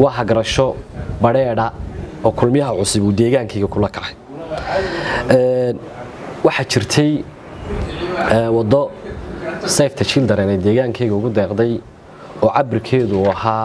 waxa garasho bareeda oo kulmiyaha cusub uu deegaankayga kula kacay waxa jirtay wado Save the Children ee deegaankayga ugu deeqday oo cabirkeedu ahaa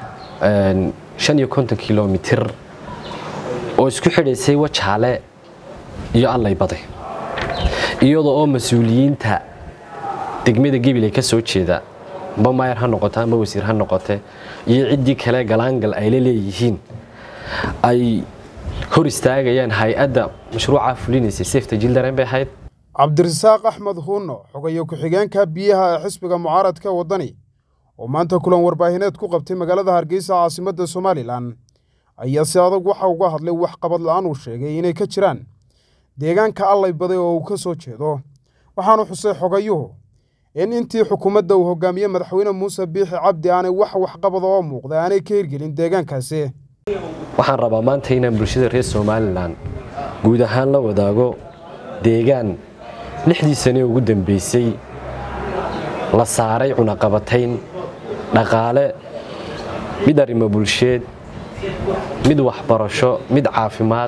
5 kilomitir oo isku xidhaysay Wajaale iyo Allay Baday iyadoo oo mas'uuliyiinta degmada Gabiley ka soo jeeda maayar ha noqoto ama wasiir ha noqoto iyo cidii kale galaangal ay leeyihiin ay hor istaagayaan hay'adda mashruuca fulinaysa Save the Children bay ahayd Cabdirasaaq Axmed Huuno xogayo ku xigeenka biyaha ee xisbiga mucaaradka wadani oo maanta kulan warbaahineed ku qabtay magaalada Hargeysa caasimadda Soomaaliland ayaa si adag waxa uga hadlay wax qabad la'aan uu sheegay inay ka jiraan deegaanka Allay Baday oo uu ka soo jeedo waxaanu xusay xogayuhu in intii xukuumadda uu hogaamiyay madaxweyne Muuse Biixi Cabdi aanay wax qabad oo muuqda aanay ka hirgelin deegaankaasi waxaan rabaa maanta inaan bulshada reer Soomaaliland guud ahaan la wadaago deegaan 6 sano ugu dambeysay la saaray cunaqabatayn dhaqaale mid arrimo bulsheed mid waxbarasho mid caafimaad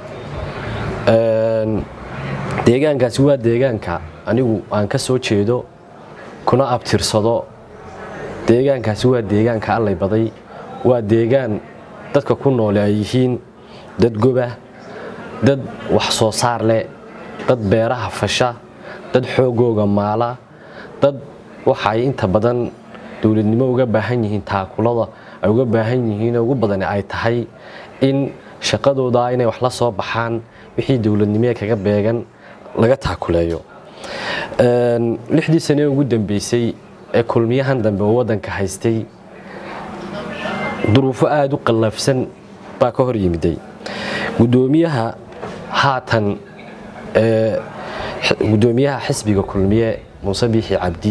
deegaankaasi waa deegaanka anigu aan ka soo jeedo kuna abtirsado deegaankaasi waa deegaanka Allay Baday waa deegaan dadka ku nool ay yihiin dad goba dad wax soo saar leh dad beeraha fasha dad xoogooga maala dad waxa ay inta badan dawladnimo uga baahan yihiin taakulada ay uga baahan yihiin ugu badan ay tahay in shaqadooda inay wax la soo baxaan wixii dawladnimo kaga beegan laga taakuleeyo 6 sano ugu dambeysay ee kulmiyahan dambe wadanka haystay duruufo aad u qalafsan baa ka hor yimiday gudoomiyaha haatan gudoomiyaha xisbiga kulmiye Muuse Biixi Cabdi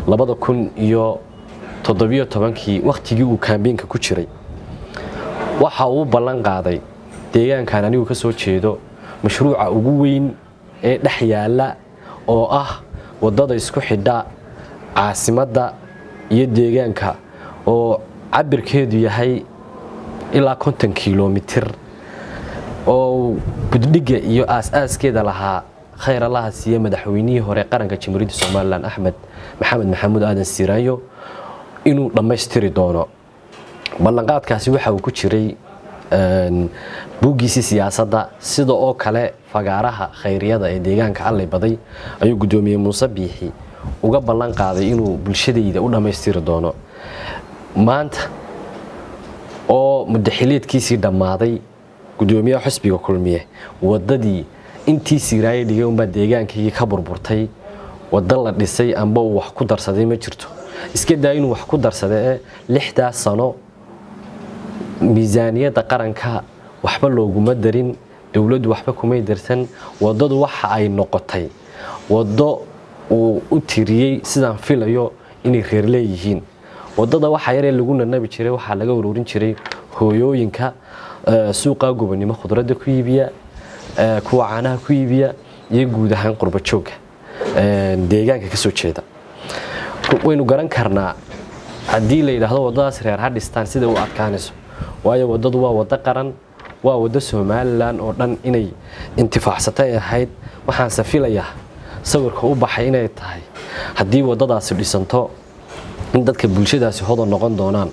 2017 waqtigii uu kaambeynka ku jiray waxa uu ballan qaaday deegaankan anigu ka soo jeedo mashruuca ugu weyn ee dhex yaala oo ah wadada isku xidha caasimadda iyo deegaanka oo cabirkeedu yahay ilaa 50 kilomitir oo buddiga iyo aas-aaskeeda lahaa khayr Allah siiye madaxweynihii hore qaranka Jamhuuriyadda Soomaaliland Axmed Maxamed Maxamuud Aadan Siiraayo inuu dhameystiri doono ballanqaadkaasi waxa uu ku jiray buugiisa siyaasadda sida oo kale fagaaraha khayriyada ee deegaanka Allay Baday ayuu gudoomiye Muuse Biixi uga ballan qaaday inuu bulshadayda u dhameystiri doono maanta oo muddaxileedkiisii dhamaaday gudoomiyaha xisbiga kulmiye wadadii intii Siiraayo dhigay umba deegaankii ka burburtay wada la dhisay amba wax ku darsaday ma jirto iska daa inuu wax ku darsaday 6 sano miisaaniyada qaranka waxba looguma darin dawladdu waxba kuma darsan wadadu waxa ay noqotay wado uu u tiriyay sidaan filayo inay reer leeyihiin wadada waxa yar ee lagu nabi jiray waxa laga ururin jiray hooyooyinka suuqa gobanimo khudradda ku iibiya kuwa caanaha ku iibiya iyo guud ahaan qurba jooga deegaanka ka soo jeeda waynu garan karnaa hadii la yiraahdo wadadaas reer ha dhistaan sida uu adkaanayso waayo wadadu waa wada qaran waa wada Soomaaliland oo dhan inay intifaacsatay ahayd waxaan safilayaa sawirka u baxay inay tahay hadii wadadaasi dhisanto in dadka bulshadaasi hodan noqon doonaan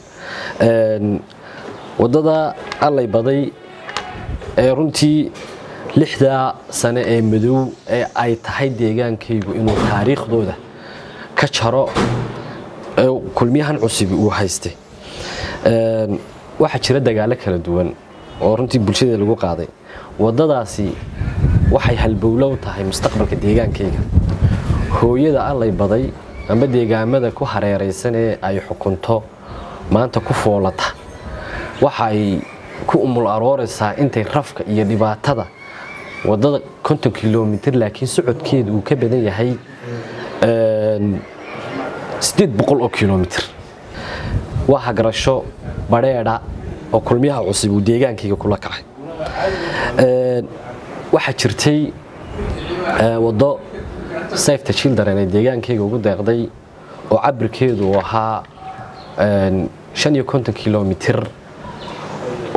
wadada Allay Baday ee runtii 6 sano ee madow ee ay tahay deegaankaygu inuu taariikhdooda ka jaro kulmiyahan cusub uu haystay waxa jira dagaalo kala duwan oo runtii bulshada lagu qaaday wadadaasi waxay halbowlow tahay mustaqbalka deegaankayga hooyada Allay Baday amba deegaamada ku hareeraysan ee ay xukunto maanta ku foolata waxa ay ku umul arooraysaa intay rafka iyo dhibaatada wadada 50 kilomitir laakiin socodkeedu uu ka badan yahay 800 kilomitir waxa garasho bareeda oo kulmiyaha cusub uu deegaankayga kula kacay waxa jirtay wado Save the Children ee deegaankayga ugu deeqday oo cabirkeedu ahaa 5 kilomitir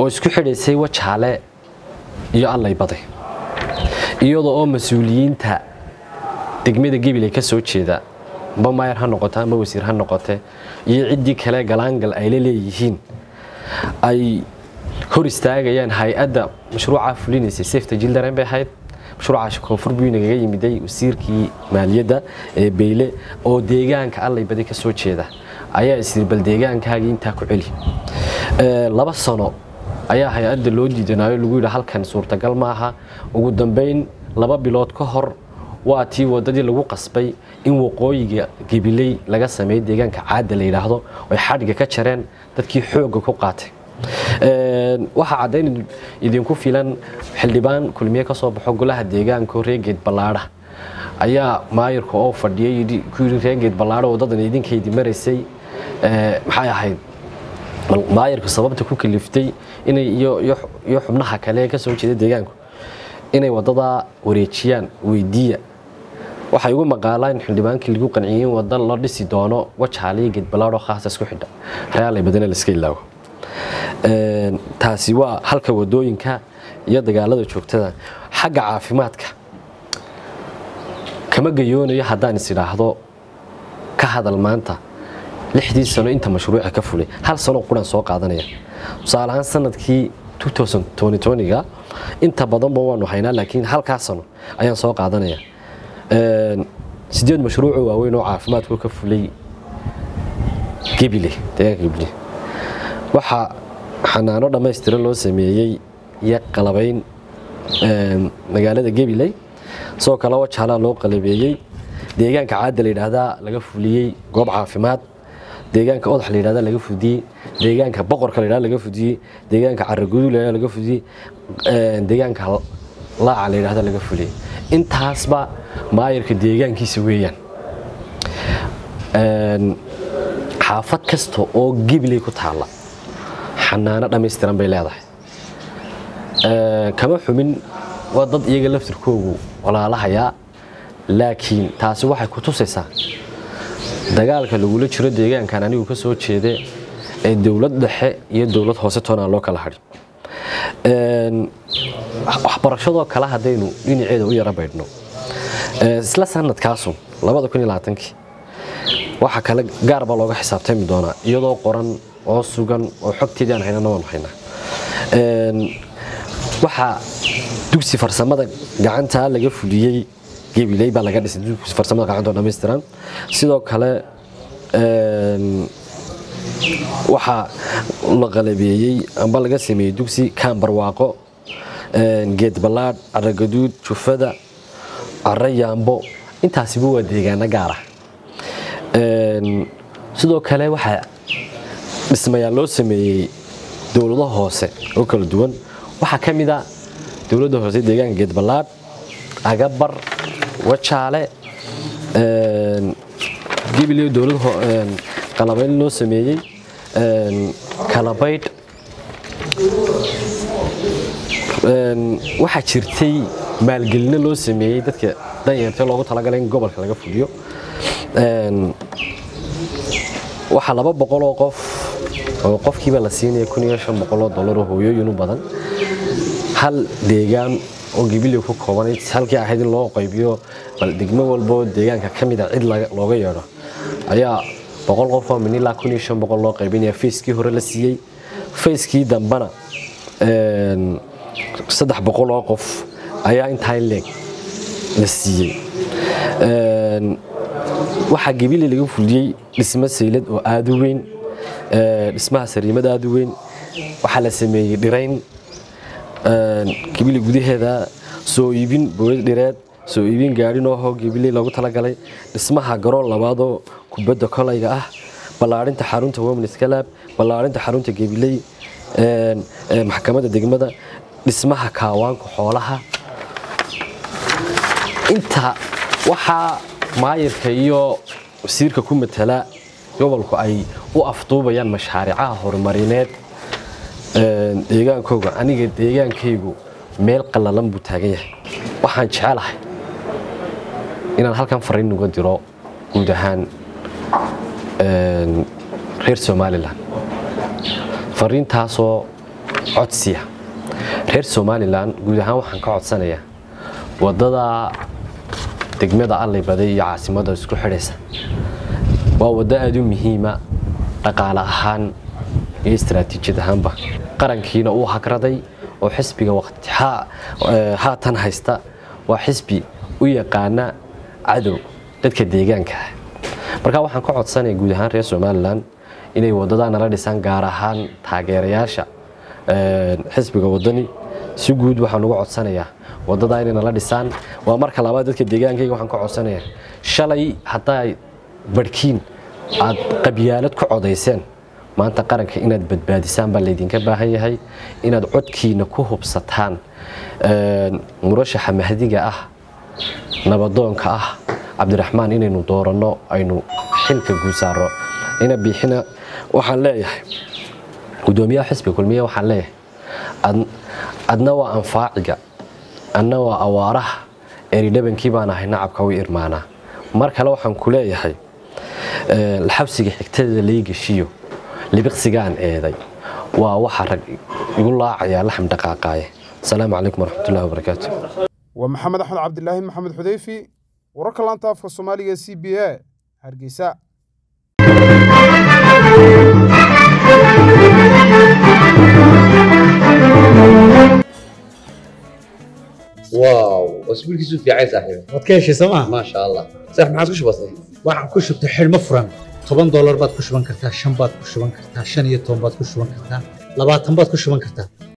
oo isku xidhaysay Wajaale iyo Allay Baday iyadoo oo mas'uuliyiinta degmada Gabiley ka soo jeeda maayar ha noqoto ama wasiir ha noqoto iyo cidii kale galaangal ay leeyihiin ay hor istaagayaan hay'adda mashruuca fulinaysa Safety Children bay ahayd mashruuca koonfur buu inaga yimiday wasiirkii maaliyadda ee Beyle oo deegaanka Allay Baday ka soo jeeda ayaa isbal deegaankaaga inta ku celi 2 sano ayaa hay'adda loo diidanayo lagu yiraahdo halkan suurtagal ma aha ugu dambeyn 2 bilood ka hor waa tii wadadii lagu qasbay in waqooyiga Gabiley laga sameeyo deegaanka caada la yiraahdo oo xadhiga ka jareen dadkii xoog ku qaatay waxa cadeyn idinku filan xildhibaan kulmiye ka soo baxo golaha deegaanka Reegeed Ballaadha ayaa maayirka oo fadhiyay ku yiri Reegeed Ballaadha oo dadan idinkeedii mareysay maxay ahayd maayirka sababta ku kaliftay inay iyo xubnaha kale ka soo jeeda deegaanka inay wadada wareejiyaan weydiiya waxay ugu maqaalaan xildhibaankii lagu qanciyay wada la dhisi doono Wajaale Geed Ballaadho khaas isku xidha Allay Baday la iska ilaawo taasi waa halka wadooyinka iyo dagaalada joogtada xagga caafimaadka kama gayoonayo hadaan is iraahdo ka hadal maanta 6 sano inta mashruuca ka fulay hal sano quran soo qaadanaya tusaalahan sanadkii 2020ga inta badan waanu haynaa laakiin halka sano ayaan soo qaadanaya 8 mashruuc waaweyn oo caafimaadku ka fulay Gabiley deegaanka Gabiley waxa xanaano dhameystiran loo sameeyay iyo qalabayn magaalada Gabiley soo kala Wajaale loo qalabeeyay deegaanka caada la yiraahdo laga fuliyay goob caafimaad deegaanka odax la yiraahdo laga fudiyay deegaanka boqorka la yiraahdo laga fudiyay deegaanka Carraguud laga fudiyay deegaanka Laaca la yiraahdo laga fuliyay intaasba maayirka deegaankiisa weeyaan xaafad kasta oo Gabiley ku taala xanaano dhameystiran bay leedahay kama xumin waa dad iyaga laftirkoodu walaalahaya laakiin taasi waxay ku tusaysaa dagaalka lagu la jiro deegaankan anigu ka soo jeeday ee dawlad dhexe iyo dawlad hoose toona loo kala hadhi waxbarashada kala hadaynu dhinaceeda u yara baydhno isla sanadkaas 2020 waxa kale gaar ba looga xisaabtami doona iyadoo qoran oo sugan oo xogteedii aan haynana waan haynaa waxa dugsi farsamada gacanta laga fuliyay Gabiley baa laga dhisay dugsi farsamada gacanta dhameystiran sidoo kale waxa la qalabeeyay amba laga sameeyay dugsi Kaambarwaaqo Geed Ballaadh Carraguud Jufada Arrayaanbo intaasi waa deegaana gaar ah sidoo kale waxa dhismayaal loo sameeyay dawladaha hoose oo kala duwan waxa kamid ah dawladda hoose deegaanka Geed Ballaadh Agabar Wajaale Gabiley dawladda qalabayn loo sameeyay Kalabayd waxa jirtay maalgelin loo sameeyay dadka danyarta loogu talagalay in gobolka laga fuliyo waxa 200 oo qof oo qofkiiba la siinay $1500 oo hooyooyin u badan hal deegaan oo Gabiley ku koobanay halkii ahayd in loo qaybiyo bal degmo walba deegaanka kamid ah cid looga yeero ayaa 100 qof oo min ilaa 1500 loo qaybinaya feeskii hore la siiyay feeskii dambana 300 oo qof ayaa inta leeg la siiyay waxa Gabiley lagu fuliyay dhismo saylad oo aad u weyn dhismaha sariimada aad u weyn waxa la sameeyay dhirayn Gabiley gudaheeda soo iibin boolid dhireed soo iibin gaari noo Gabiley lagu talagalay dhismaha garoon labaad oo kubadda kolayga ah ballaarinta xarunta Women's Club ballaarinta xarunta Gabiley maxkamadda degmada dhismaha kaawaanka xoolaha inta waxa maayirka iyo wasiirka ku matala gobolku ay u afduubayaan mashaariicaha horumarineed deegaankooga aniga deegaankaygu meel qalalan buu taagan yahay waxaan jecelahay inaan halkan fariin uga diro guud ahaan reer Somaliland fariintaasoo codsiya reer Somaliland guud ahaan waxaan ka codsanayaa wadada degmada Alley Baday iyo caasimadda isku xidhaysa waa wada aad u muhiim ah dhaqaale ahaan iyo istiraatiijiyad ahaanba qarankiina uu hakraday oo xisbiga waqti haatan haysta waa xisbi u yaqaana cadow dadka deegaanka marka waxaan ka codsanayaa guud ahaan reer Somaliland inay wadada nala dhisaan gaar ahaan taageerayaasha xisbiga wadani si guud waxaan ugu codsanayaa wadada inay nala dhisaan waa marka labaad dadka deegaankayga waxaan ka codsanayaa shalay haday barkiin aad qabyaalad ku codeyseen maanta qaranka inaad badbaadisaan baa leedinka baahan yahay inaad codkiina ku hubsataan murashaxa mahdiga ah nabadoonka ah Cabdiraxmaan inaynu doorano aynu xilka guusaaro ina bixina waxaan leeyahay gudoomiyaha xisbiga kulmiye waxaan leeyahay adna waa anfaaciga anna waa awaaraha eridhabankii baan ahay nacabka u irmaana mar kale waxaan ku leeyahay xabsiga xigtada la gashiyo libiqsigaan eeday waa waxa rag igu laacaya laxam dhaqaaqaye salaamu calaykum waraxmatullaahi wabarakaatuh wa maxamed axmed cabdilaahi maxamed xudayfi wararka laanta afka Soomaaliga CBA Hargeysa واو واسبوعك في عايز صاحبي waad ka heshay sooma ما شاء الله صح ما عاد كش بسيط waxaan ku shubtay xilmo furan $10 baad ku shuban kartaa 5 baad ku shuban kartaa 15 baad ku shuban kartaa 20 baad ku shuban kartaa